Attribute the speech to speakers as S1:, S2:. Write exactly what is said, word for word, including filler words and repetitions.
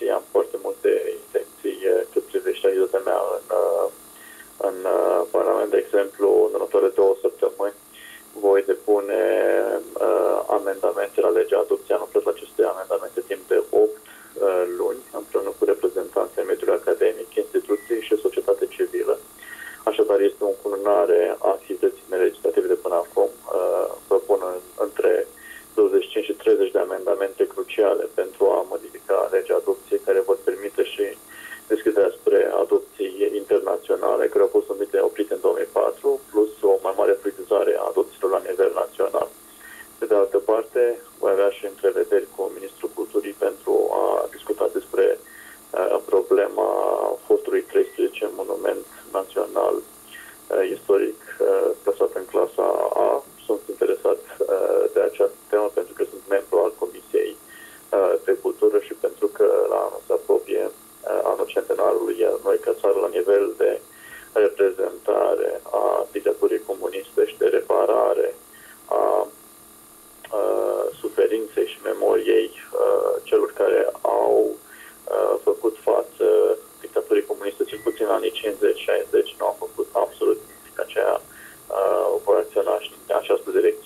S1: intenții, am foarte multe intenții cât privește activitatea mea în, în Parlament. De exemplu, în următoarele două săptămâni voi depune uh, amendamente la legea adopției. Am lucrat la aceste amendamente timp de opt uh, luni, împreună cu reprezentanții mediului academic, instituții și societate civilă. Așadar, este o încununare a activității mele legislative de până acum. Uh, propun în, între douăzeci și cinci și treizeci de amendamente cruciale pentru a modifica legea adopției, care vor permite și deschiderea spre adopții internaționale, care au fost numite oprite în două mii patru, plus o mai mare fluidizare a adopțiilor la nivel național. Pe de altă parte, voi avea și întrevederi cu Ministrul Culturii pentru a discuta despre uh, problema fostului treisprezece monument național uh, istoric uh, plasat în clasa A. Sunt interesat uh, de această temă pentru că sunt membru al Comisiei uh, de Cultură și pentru că la anul se apropie uh, anul centenarului, iar noi ca țară la nivel de reprezentare a dictaturii comuniste și de reparare a uh, suferinței și memoriei uh, celor care au uh, făcut față dictaturii comuniste, cel puțin în anii cincizeci șaizeci, nu au făcut absolut nimic. Aceea uh, vor acționa și în această direcție.